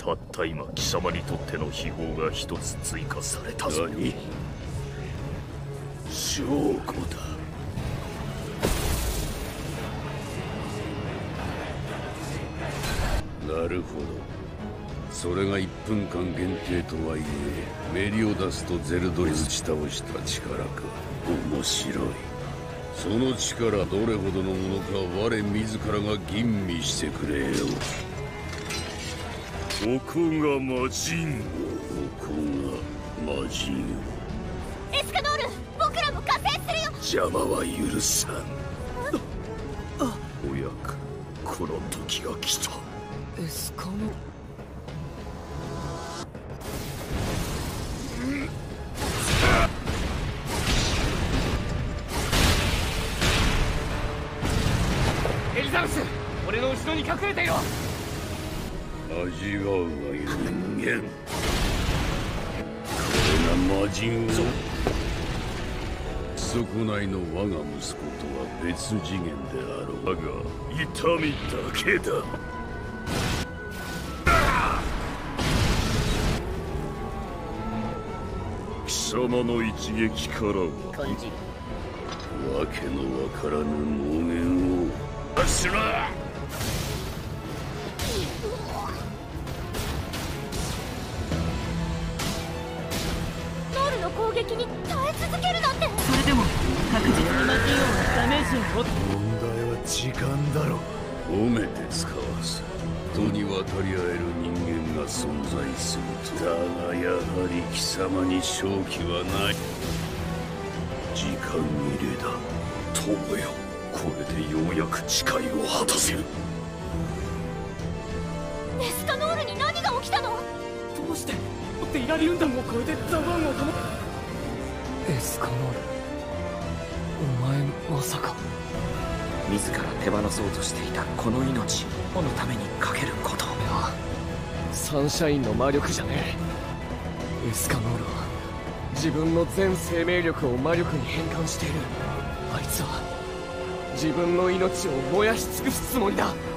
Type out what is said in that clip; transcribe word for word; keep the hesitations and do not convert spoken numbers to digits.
たった今貴様にとっての秘宝が一つ追加されたぞ。 何？証拠だ。なるほど。それがいっぷんかん限定とはいえ、メリオダスとゼルドリズち倒した力か。面白い。その力どれほどのものか我自らが吟味してくれよ。 ここが魔人。 ここが魔人。 エスカノール、僕らも加勢するよ。 邪魔は許さん。 おやくこの時が来た。 エスカノエリザベス、俺の後ろに隠れていろ。 味わうがいい人間。これが魔人ぞ。そこ内の我が息子とは別次元であろう。 だが痛みだけだ。貴様の一撃からは感じる。 わけのわからぬ妄言を。 しろ。 ノールの攻撃に耐え続けるなんて。 それでも確実に魔人をダメージを負っ問題は時間だろ。 褒めて使わず人に渡り合える人間が存在すると。だがやはり貴様に勝機はない。時間切れだ。 友よ、これでようやく誓いを果たせる。 エスカノールに何が起きたの？ どうしてデイラリウンダムを超えてザワンを保っエスカノール、お前まさか。 自ら手放そうとしていたこの命のためにかけること。 いや、サンシャインの魔力じゃねえ。エスカノールは自分の全生命力を魔力に変換している。あいつは自分の命を燃やし尽くすつもりだ。